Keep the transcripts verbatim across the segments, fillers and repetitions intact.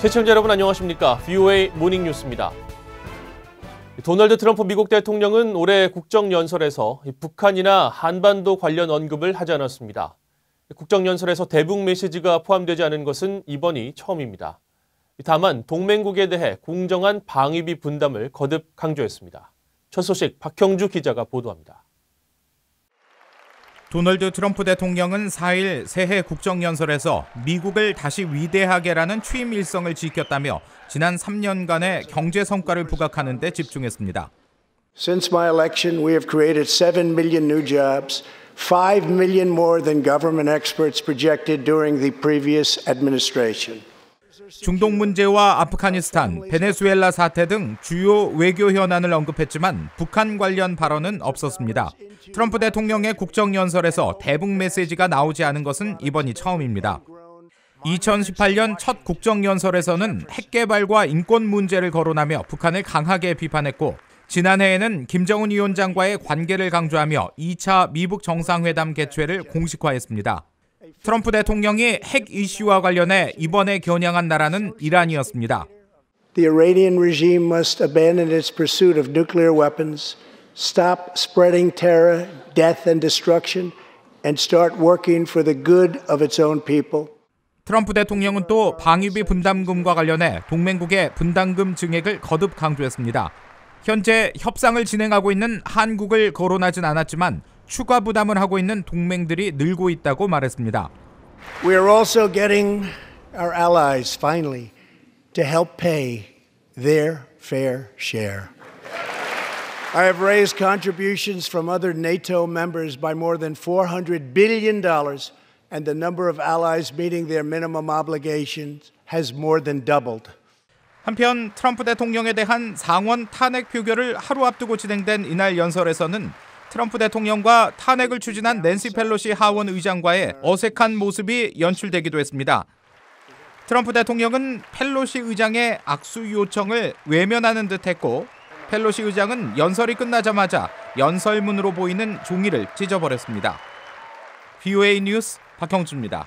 시청자 여러분 안녕하십니까? 브이오에이 모닝뉴스입니다. 도널드 트럼프 미국 대통령은 올해 국정연설에서 북한이나 한반도 관련 언급을 하지 않았습니다. 국정연설에서 대북 메시지가 포함되지 않은 것은 이번이 처음입니다. 다만 동맹국에 대해 공정한 방위비 분담을 거듭 강조했습니다. 첫 소식 박형주 기자가 보도합니다. 도널드 트럼프 대통령은 사일 새해 국정연설에서 미국을 다시 위대하게라는 취임 일성을 지켰다며 지난 삼 년간의 경제 성과를 부각하는 데 집중했습니다. Since my election, we have created seven million new jobs, five million more than government experts projected during the previous administration. 중동 문제와 아프가니스탄, 베네수엘라 사태 등 주요 외교 현안을 언급했지만 북한 관련 발언은 없었습니다. 트럼프 대통령의 국정연설에서 대북 메시지가 나오지 않은 것은 이번이 처음입니다. 이천십팔 년 첫 국정연설에서는 핵 개발과 인권 문제를 거론하며 북한을 강하게 비판했고 지난해에는 김정은 위원장과의 관계를 강조하며 이 차 미북 정상회담 개최를 공식화했습니다. 트럼프 대통령이 핵 이슈와 관련해 이번에 겨냥한 나라는 이란이었습니다. The Iranian regime must abandon its pursuit of nuclear weapons, stop spreading terror, death and destruction, and start working for the good of its own people. 트럼프 대통령은 또 방위비 분담금과 관련해 동맹국의 분담금 증액을 거듭 강조했습니다. 현재 협상을 진행하고 있는 한국을 거론하진 않았지만 추가 부담을 하고 있는 동맹들이 늘고 있다고 말했습니다. We are also getting our allies finally to help pay their fair share. I have raised contributions from other NATO members by more than four hundred billion dollars, and the number of allies meeting their minimum obligations has more than doubled. 한편 트럼프 대통령에 대한 상원 탄핵 표결을 하루 앞두고 진행된 이날 연설에서는 트럼프 대통령과 탄핵을 추진한 낸시 펠로시 하원 의장과의 어색한 모습이 연출되기도 했습니다. 트럼프 대통령은 펠로시 의장의 악수 요청을 외면하는 듯했고 펠로시 의장은 연설이 끝나자마자 연설문으로 보이는 종이를 찢어버렸습니다. 브이오에이 뉴스 박형주입니다.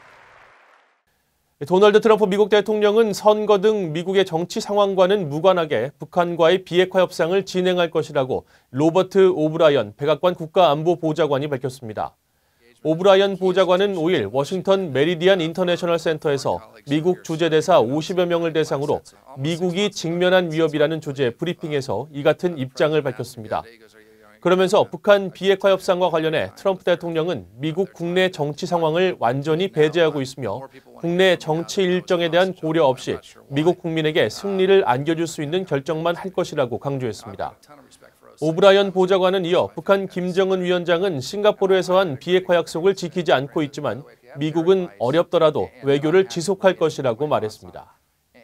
도널드 트럼프 미국 대통령은 선거 등 미국의 정치 상황과는 무관하게 북한과의 비핵화 협상을 진행할 것이라고 로버트 오브라이언 백악관 국가안보보좌관이 밝혔습니다. 오브라이언 보좌관은 오일 워싱턴 메리디안 인터내셔널 센터에서 미국 주재대사 오십여 명을 대상으로 미국이 직면한 위협이라는 주제의 브리핑에서 이 같은 입장을 밝혔습니다. 그러면서 북한 비핵화 협상과 관련해 트럼프 대통령은 미국 국내 정치 상황을 완전히 배제하고 있으며 국내 정치 일정에 대한 고려 없이 미국 국민에게 승리를 안겨줄 수 있는 결정만 할 것이라고 강조했습니다. 오브라이언 보좌관은 이어 북한 김정은 위원장은 싱가포르에서 한 비핵화 약속을 지키지 않고 있지만 미국은 어렵더라도 외교를 지속할 것이라고 말했습니다.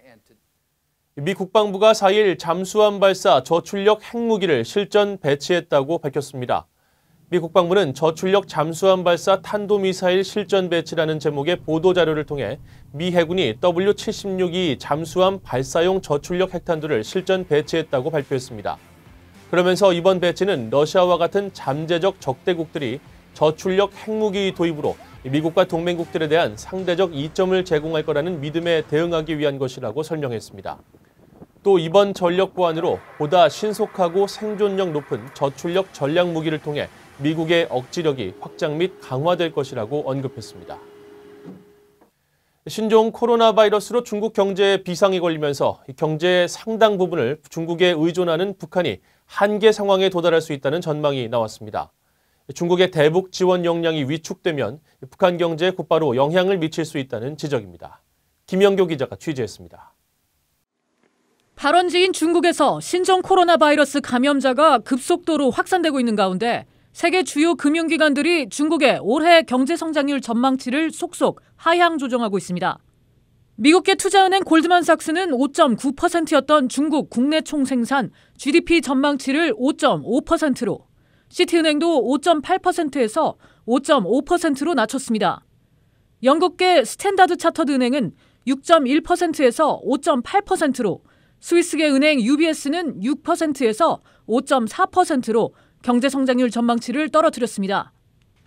미 국방부가 사일 잠수함 발사 저출력 핵무기를 실전 배치했다고 밝혔습니다. 미 국방부는 저출력 잠수함 발사 탄도미사일 실전 배치라는 제목의 보도자료를 통해 미 해군이 더블유 칠십육 이 잠수함 발사용 저출력 핵탄두를 실전 배치했다고 발표했습니다. 그러면서 이번 배치는 러시아와 같은 잠재적 적대국들이 저출력 핵무기 도입으로 미국과 동맹국들에 대한 상대적 이점을 제공할 거라는 믿음에 대응하기 위한 것이라고 설명했습니다. 또 이번 전력 보완으로 보다 신속하고 생존력 높은 저출력 전략 무기를 통해 미국의 억지력이 확장 및 강화될 것이라고 언급했습니다. 신종 코로나 바이러스로 중국 경제에 비상이 걸리면서 경제의 상당 부분을 중국에 의존하는 북한이 한계 상황에 도달할 수 있다는 전망이 나왔습니다. 중국의 대북 지원 역량이 위축되면 북한 경제에 곧바로 영향을 미칠 수 있다는 지적입니다. 김영교 기자가 취재했습니다. 발원지인 중국에서 신종 코로나 바이러스 감염자가 급속도로 확산되고 있는 가운데 세계 주요 금융기관들이 중국의 올해 경제 성장률 전망치를 속속 하향 조정하고 있습니다. 미국계 투자은행 골드만삭스는 오 점 구 퍼센트였던 중국 국내 총생산 지디피 전망치를 오 점 오 퍼센트로, 시티은행도 오 점 팔 퍼센트에서 오 점 오 퍼센트로 낮췄습니다. 영국계 스탠다드 차터드 은행은 육 점 일 퍼센트에서 오 점 팔 퍼센트로, 스위스계 은행 유비에스는 육 퍼센트에서 오 점 사 퍼센트로 경제 성장률 전망치를 떨어뜨렸습니다.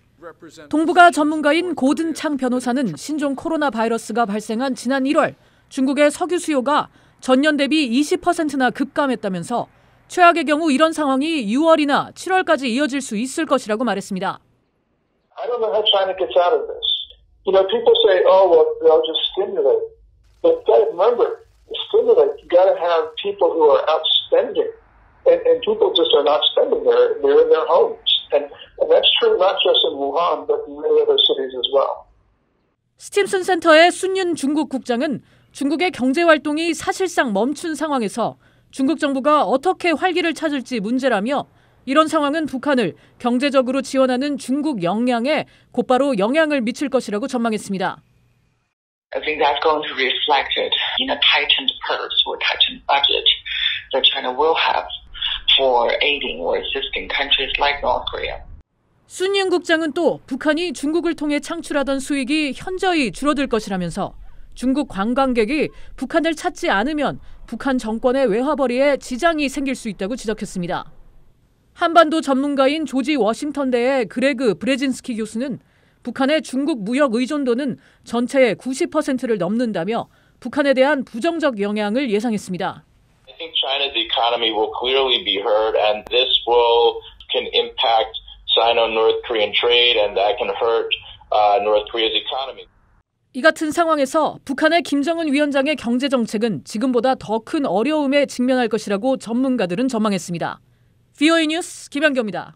동북아 전문가인 고든창 변호사는 신종 코로나 바이러스가 발생한 지난 일월 중국의 석유 수요가 전년 대비 이십 퍼센트나 급감했다면서 최악의 경우 이런 상황이 유월이나 칠월까지 이어질 수 있을 것이라고 말했습니다. I don't know how China gets out of this. You know, people say, "Oh, well, they'll just stimulate." But you got to remember, stimulate. You got to have people who are out spending, and, and people just are not spending. They're they're in their homes, and, and that's true not just in Wuhan, but in many other cities as well. 스팀슨 센터의 순윤 중국 국장은 중국의 경제 활동이 사실상 멈춘 상황에서 중국 정부가 어떻게 활기를 찾을지 문제라며 이런 상황은 북한을 경제적으로 지원하는 중국 역량에 곧바로 영향을 미칠 것이라고 전망했습니다. I think that's going to be reflected in a tightened purse or tightened budget that China will have for aiding or assisting countries like North Korea. 순윤 국장은 또 북한이 중국을 통해 창출하던 수익이 현저히 줄어들 것이라면서 중국 관광객이 북한을 찾지 않으면 북한 정권의 외화벌이에 지장이 생길 수 있다고 지적했습니다. 한반도 전문가인 조지 워싱턴대의 그레그 브레진스키 교수는 북한의 중국 무역 의존도는 전체의 구십 퍼센트를 넘는다며 북한에 대한 부정적 영향을 예상했습니다. I think China's economy will clearly be hurt, and this will can impact Sino-North Korean trade, and that can hurt uh, North Korea's economy. 이 같은 상황에서 북한의 김정은 위원장의 경제 정책은 지금보다 더 큰 어려움에 직면할 것이라고 전문가들은 전망했습니다. 브이오에이 뉴스 김현경입니다.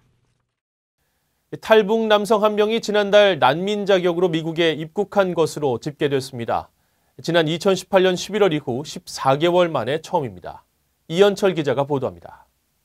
탈북 남성 한 명이 지난달 난민 자격으로 미국에 입국한 것으로 집계됐습니다. 지난 이천십팔 년 십일월 이후 십사 개월 만에 처음입니다. 이현철 기자가 보도합니다.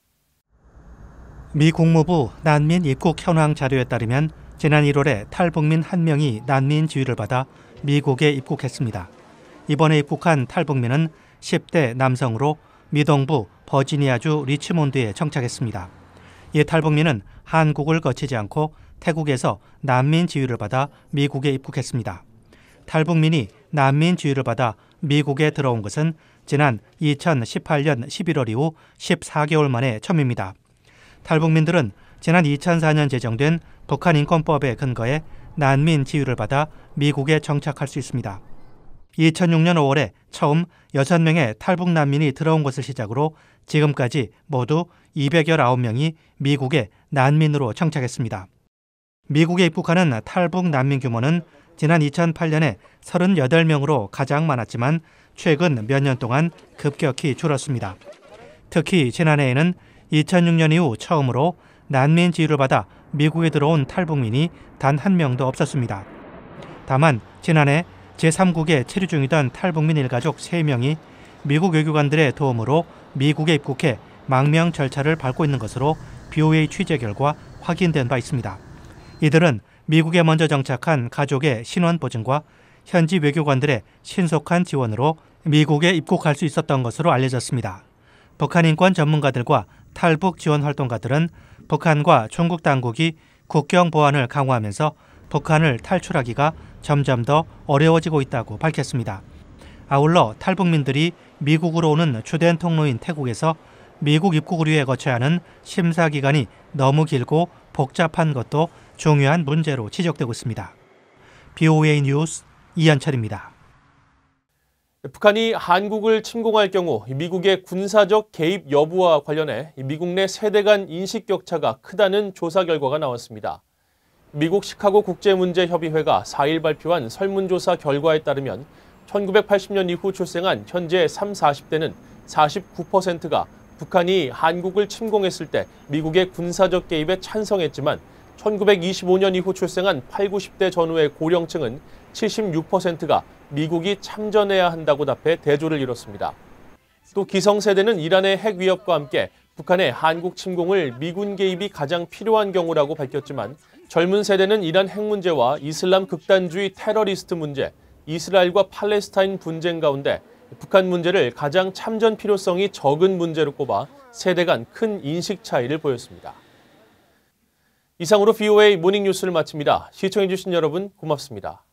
미 국무부 난민 입국 현황 자료에 따르면 지난 일월에 탈북민 한 명이 난민 지위를 받아 미국에 입국했습니다. 이번에 입국한 탈북민은 십 대 남성으로 미 동부 버지니아주 리치몬드에 정착했습니다. 이 탈북민은 한국을 거치지 않고 태국에서 난민 지위를 받아 미국에 입국했습니다. 탈북민이 난민 지위를 받아 미국에 들어온 것은 지난 이천십팔 년 십일월 이후 십사 개월 만에 처음입니다. 탈북민들은 지난 이천사 년 제정된 북한 인권법에 근거해 난민 지위를 받아 미국에 정착할 수 있습니다. 이천육 년 오월에 처음 여섯 명의 탈북 난민이 들어온 것을 시작으로 지금까지 모두 이백십구 명이 미국에 난민으로 정착했습니다. 미국에 입국하는 탈북 난민 규모는 지난 이천팔 년에 삼십팔 명으로 가장 많았지만 최근 몇 년 동안 급격히 줄었습니다. 특히 지난해에는 이천육 년 이후 처음으로 난민 지위를 받아 미국에 들어온 탈북민이 단 한 명도 없었습니다. 다만 지난해 제삼국에 체류 중이던 탈북민 일가족 세 명이 미국 외교관들의 도움으로 미국에 입국해 망명 절차를 밟고 있는 것으로 브이오에이 취재 결과 확인된 바 있습니다. 이들은 미국에 먼저 정착한 가족의 신원 보증과 현지 외교관들의 신속한 지원으로 미국에 입국할 수 있었던 것으로 알려졌습니다. 북한 인권 전문가들과 탈북 지원 활동가들은 북한과 중국 당국이 국경 보안을 강화하면서 북한을 탈출하기가 점점 더 어려워지고 있다고 밝혔습니다. 아울러 탈북민들이 미국으로 오는 주된 통로인 태국에서 미국 입국을 위해 거쳐야 하는 심사 기간이 너무 길고 복잡한 것도 중요한 문제로 지적되고 있습니다. 브이오에이 뉴스 이현철입니다. 북한이 한국을 침공할 경우 미국의 군사적 개입 여부와 관련해 미국 내 세대 간 인식 격차가 크다는 조사 결과가 나왔습니다. 미국 시카고 국제문제협의회가 사 일 발표한 설문조사 결과에 따르면 천구백팔십 년 이후 출생한 현재 삼, 사십 대는 사십구 퍼센트가 북한이 한국을 침공했을 때 미국의 군사적 개입에 찬성했지만 천구백이십오 년 이후 출생한 팔, 구십 대 전후의 고령층은 칠십육 퍼센트가 미국이 참전해야 한다고 답해 대조를 이뤘습니다. 또 기성세대는 이란의 핵 위협과 함께 북한의 한국 침공을 미군 개입이 가장 필요한 경우라고 밝혔지만 젊은 세대는 이란 핵 문제와 이슬람 극단주의 테러리스트 문제, 이스라엘과 팔레스타인 분쟁 가운데 북한 문제를 가장 참전 필요성이 적은 문제로 꼽아 세대 간 큰 인식 차이를 보였습니다. 이상으로 브이오에이 모닝뉴스를 마칩니다. 시청해주신 여러분 고맙습니다.